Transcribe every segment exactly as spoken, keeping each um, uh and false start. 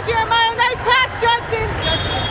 Jeremiah. Nice pass, Judson.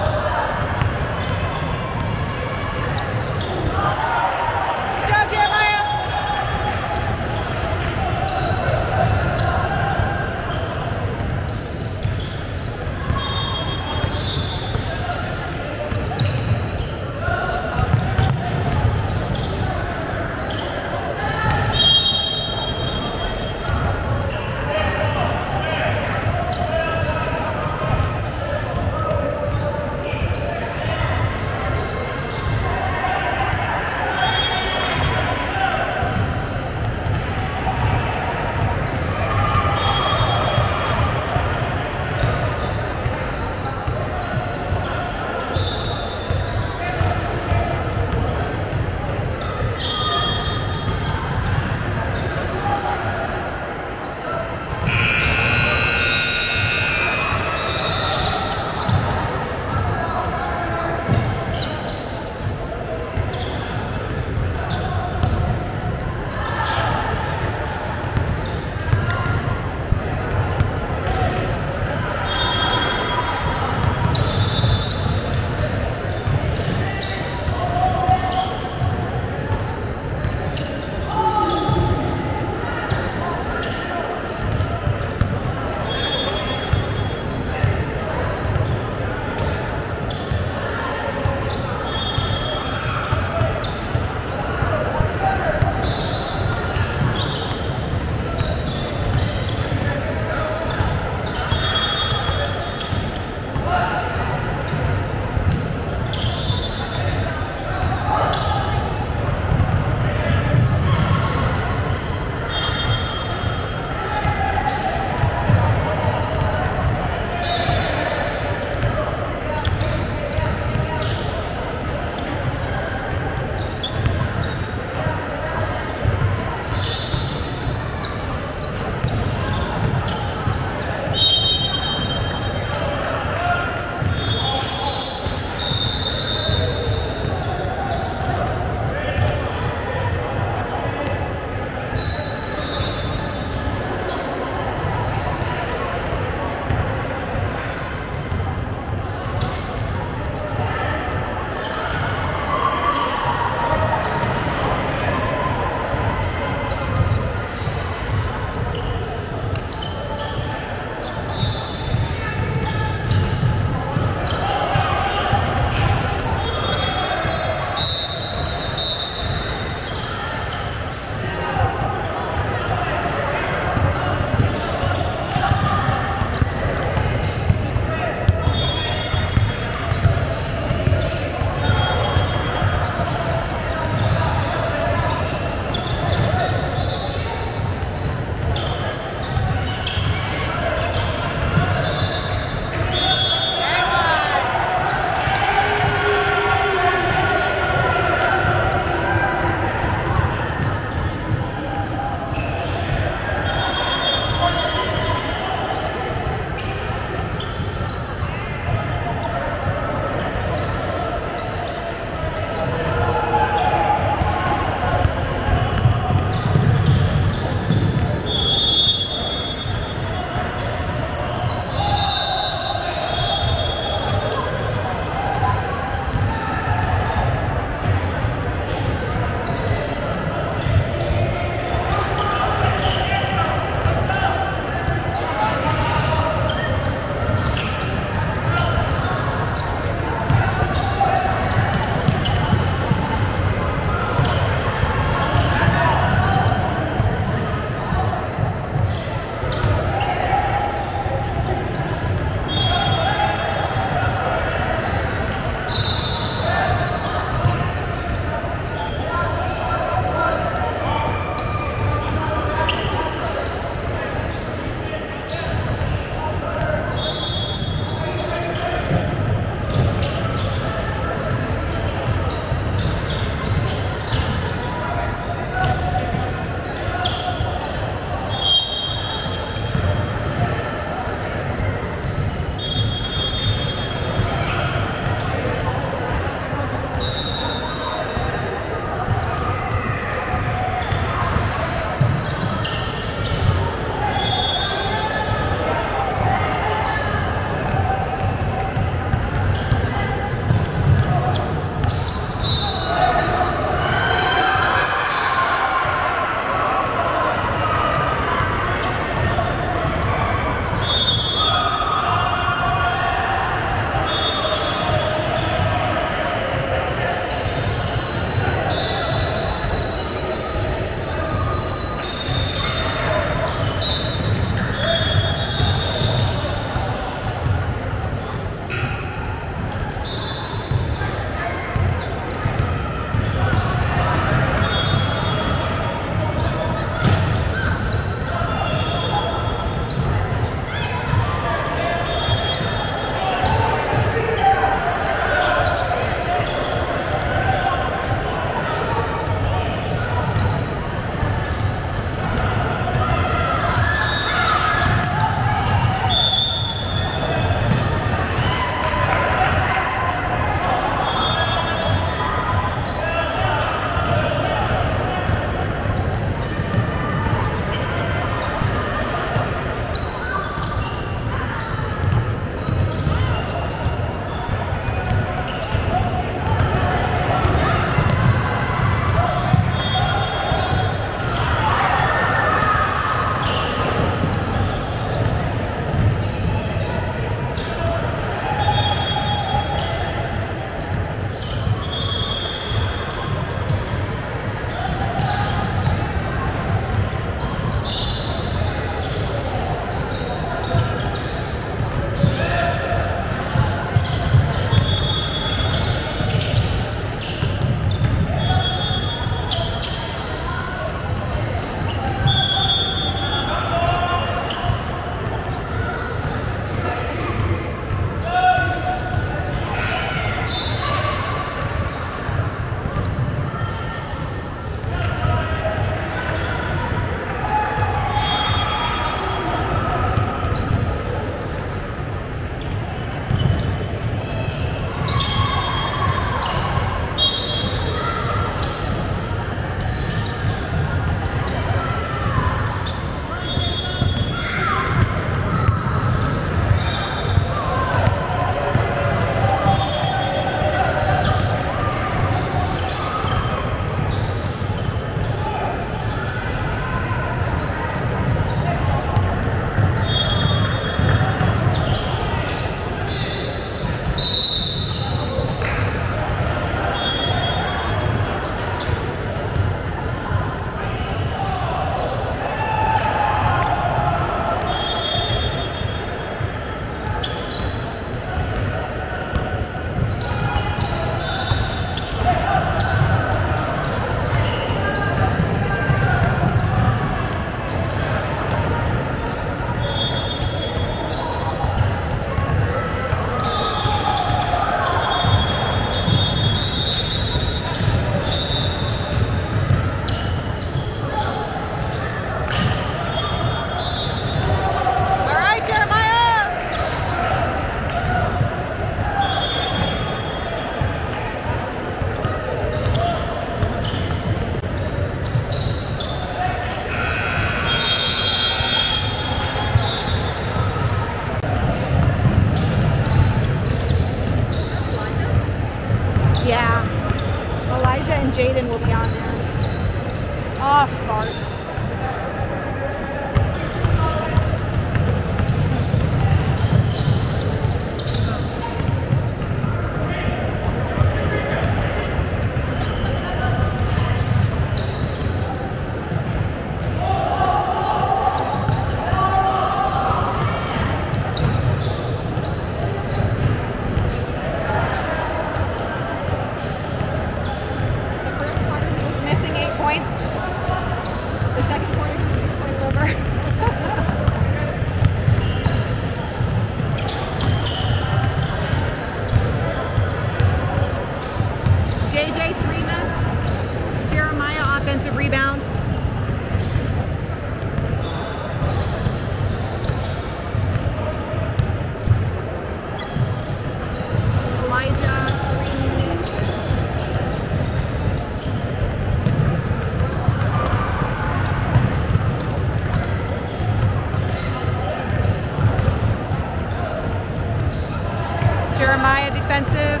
Jeremiah defensive.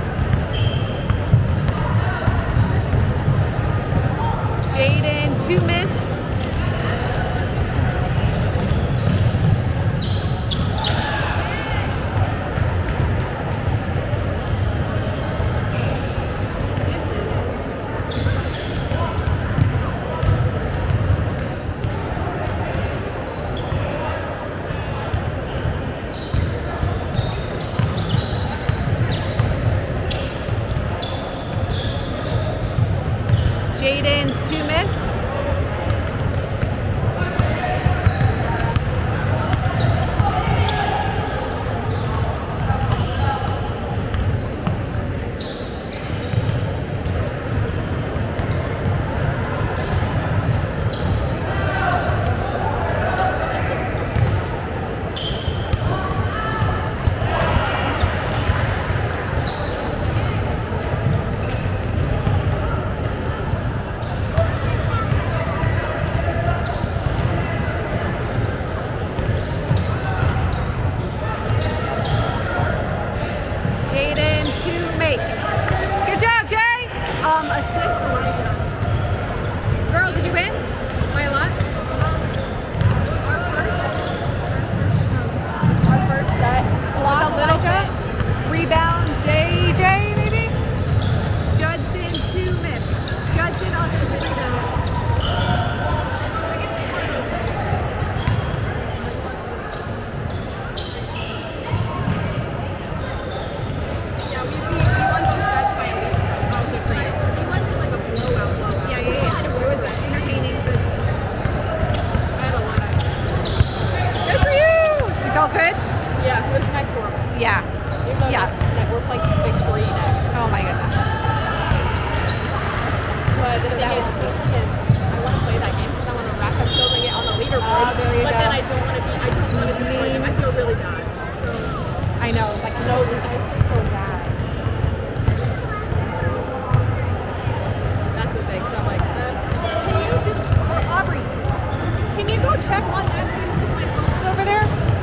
Jaden, two miss. Jaden, two miss. Jaden, two make. Good job, Jay. Um, assist for Monica. Girls, did you win? By a lot? Our first, our first set. Block, a little Elijah. Rebound, J J, maybe? Judson, two miss. Judson, offensive rebound. Yeah, we, we, we won two sets by at least probably three. It wasn't like a blowout blowout. Yeah, We yeah, still yeah. had to win with it. Entertaining, but I had a lot of Good for you. You felt good? Yeah, it was nice to work with. Yeah. Even though Yeah. next, like, we're playing this big three next. Oh my goodness. But the thing is, is I want to play that game because I want to rack up kills and get on the leaderboard. Ah, there you but go. then I don't want to be, I don't want to destroy them. I feel really bad. So, I know. Like, no, I feel so bad. That's the thing. So I'm like, uh, can you just, or Aubrey, can you go check on that thing? My phone's over there.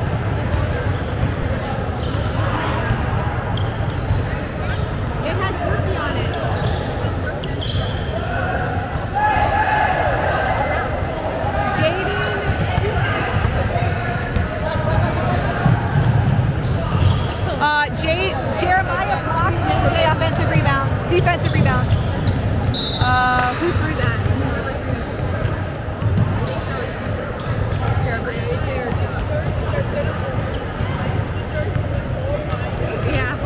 It has turkey on it. Jaden. Uh, J Jeremiah blocked and Jay offensive rebound, defensive rebound. Uh, who threw that? Yeah.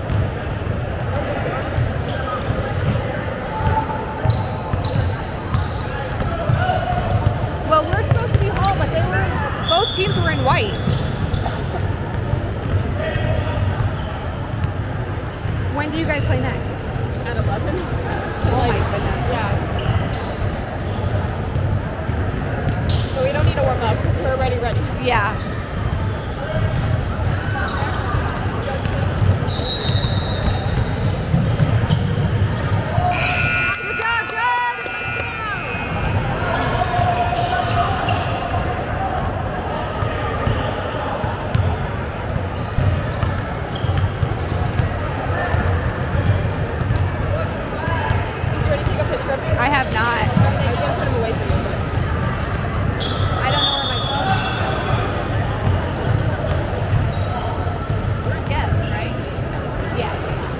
Well, we're supposed to be home, but they were, both teams were in white. When do you guys play next? at eleven. Oh my goodness. Yeah. So we don't need to warm up. We're already ready. Yeah. Good job, Judd! Did you already take a picture of these? I have not. I was gonna put them away for you. I don't know where my phone is. We're guests, right? Yeah.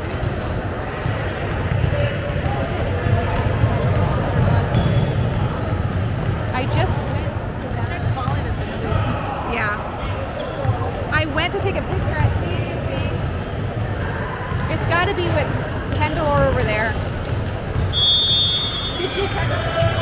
I just went. Yeah. I went to take a picture at C A C. It's got to be with Kendall or over there. Did she try to?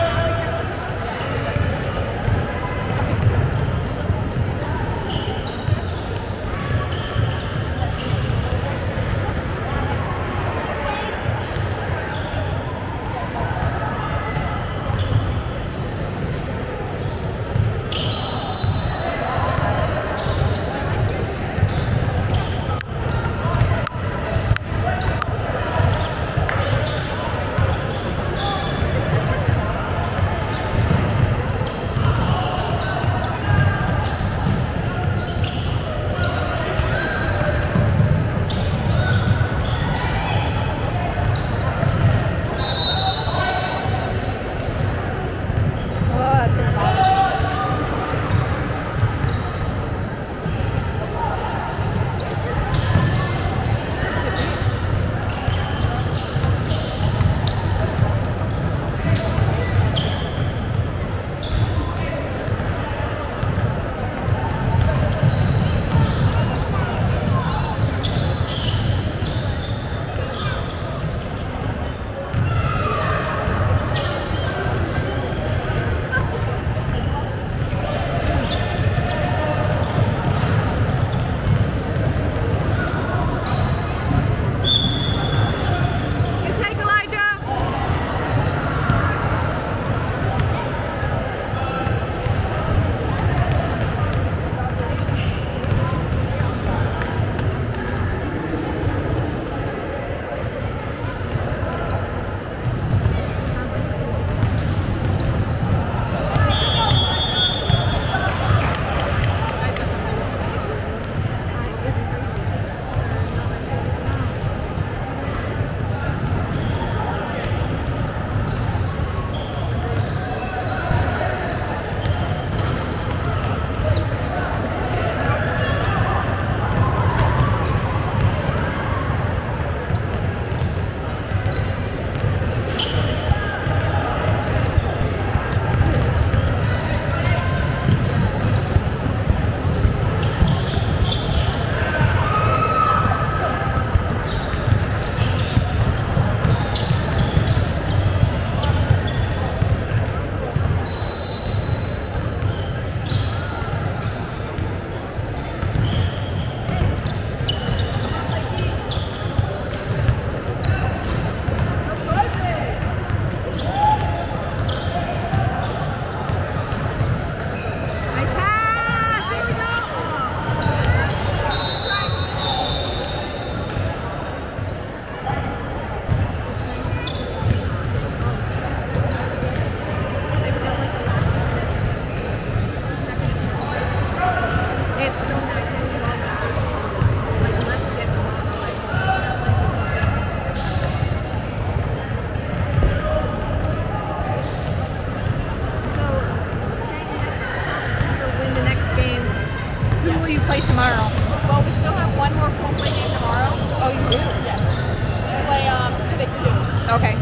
Oh, we still have one more role play game tomorrow. Oh, you do? Yes. We play um, Civic two. Okay.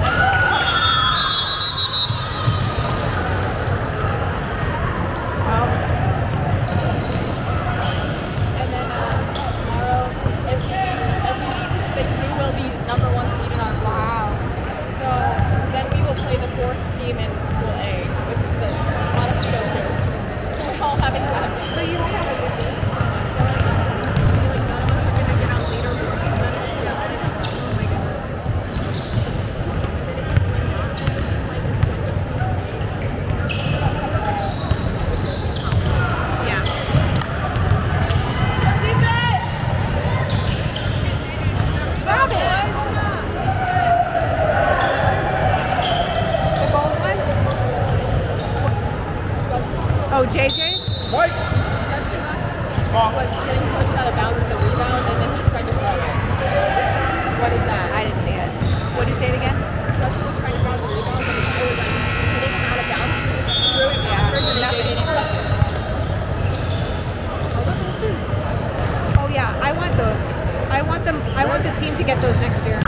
Oh. And then um, tomorrow, if we if we beat Civic two, we'll be number one seed in our pool. Wow. So then we will play the fourth team in Pool A, which is the Montecito two. So we all have it done. So you have a good game. Like none of us are gonna get on leaderboard. None of us are gonna. Oh my goodness. Yeah. Grab it. The gold one? Oh, J J? Mike! Judson was getting pushed out of bounds with the rebound, and then he tried to throw it. What is that? I didn't see it. What did you say it again? Judson was trying to grab the rebound, and the guy was like hitting him out of bounds. He just threw it backwards, and then J J didn't touch it. Oh, look at those shoes. Oh yeah, I want those. I want them. I want the team to get those next year.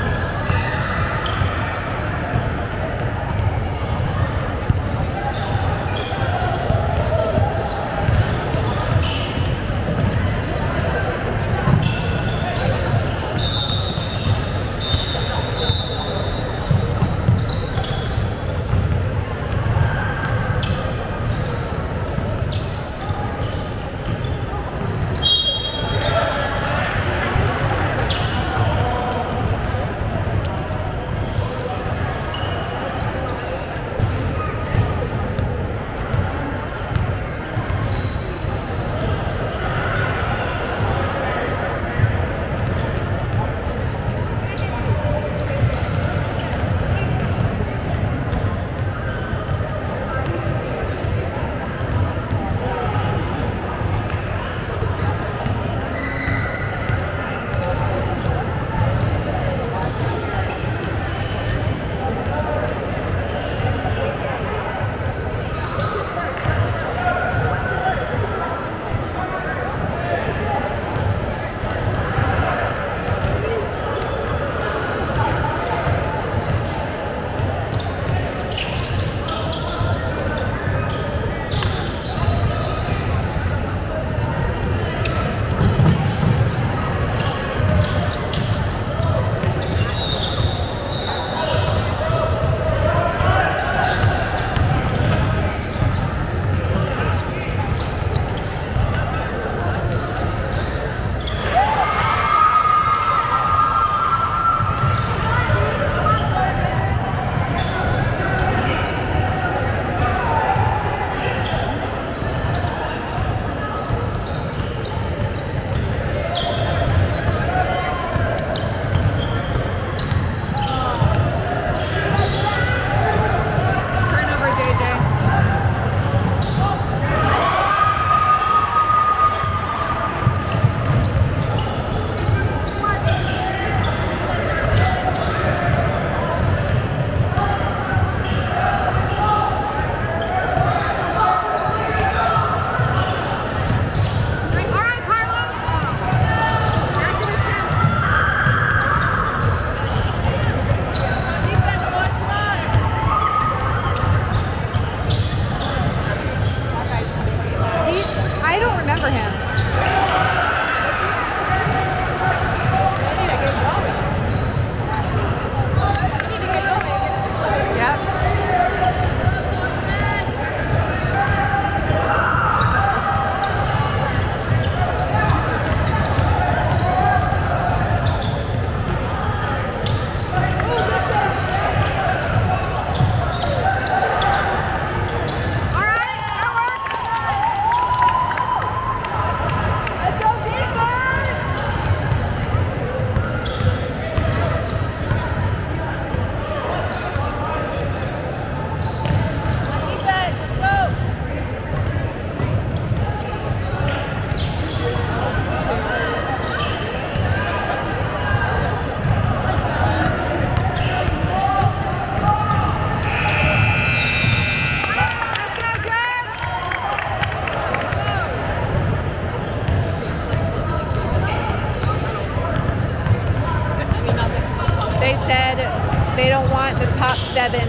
Jay said they don't want the top seven.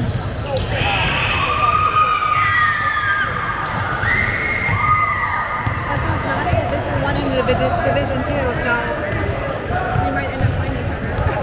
That's not it. Division one and Division, division two. So we might end up playing each other.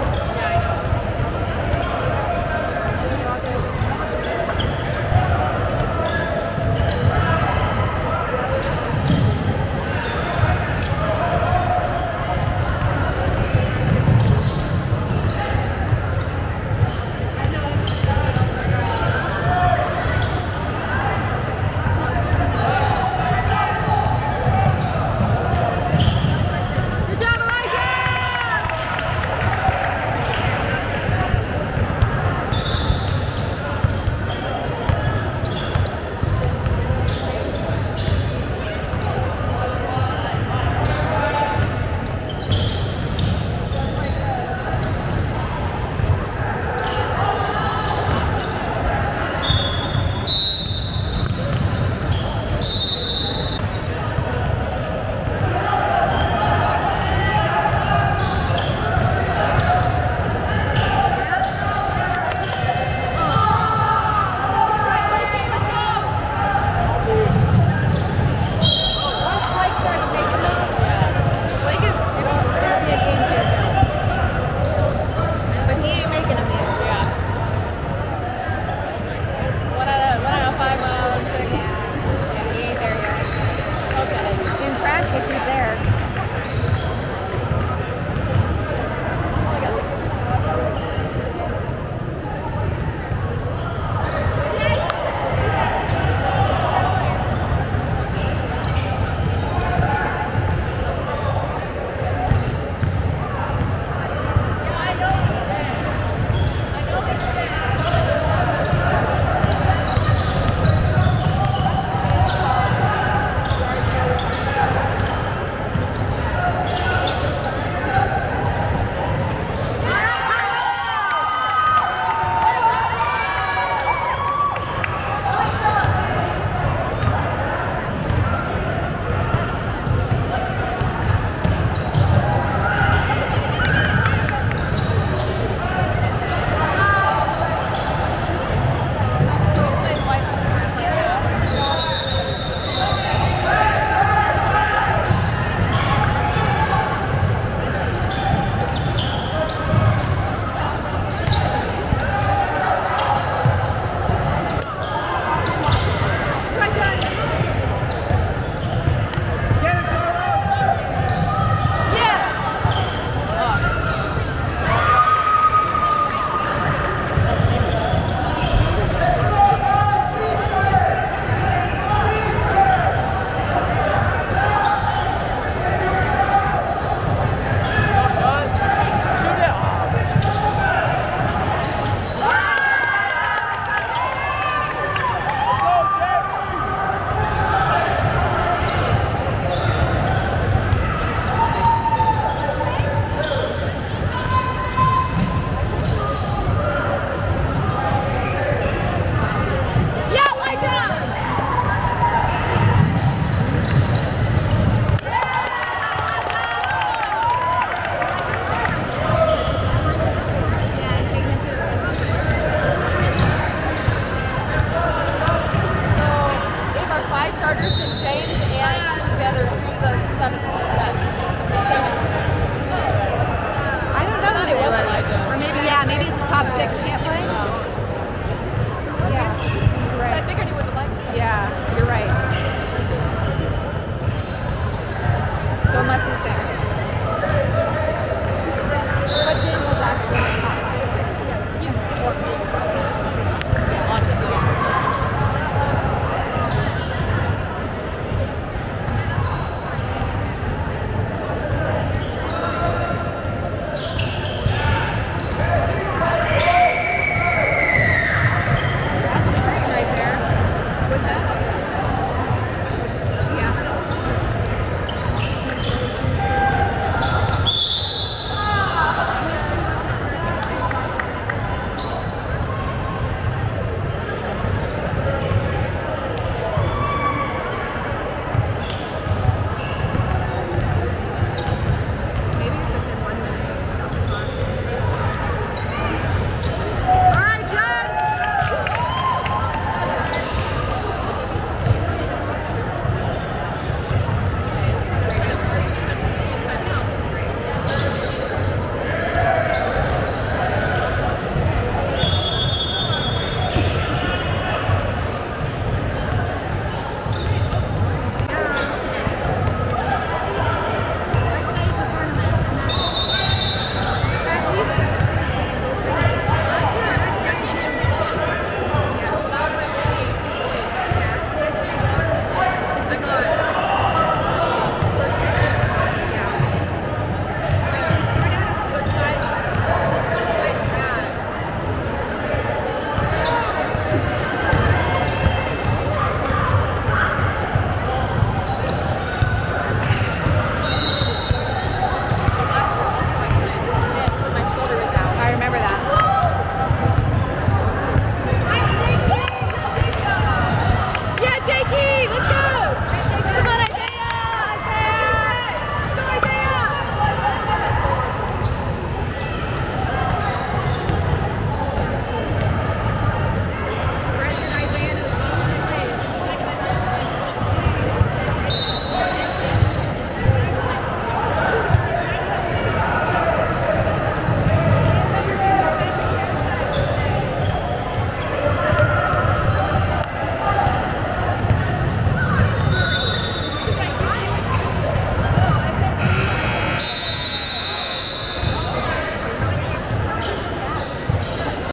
top six can't play? Yeah. You're right. I figured he would have liked to. Yeah, you're right. So it must be six.